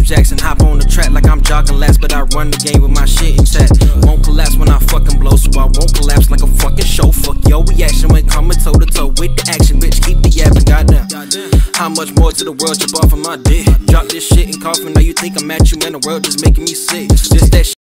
Jackson, hop on the track like I'm jogging last, but I run the game with my shit intact. Won't collapse when I fucking blow, so I won't collapse like a fucking show. Fuck your reaction when coming toe to toe with the action, bitch. Keep the yapping, goddamn. How much more to the world jump off of my dick? Drop this shit and cough, and now you think I'm at you, man. The world just making me sick. Just that shit.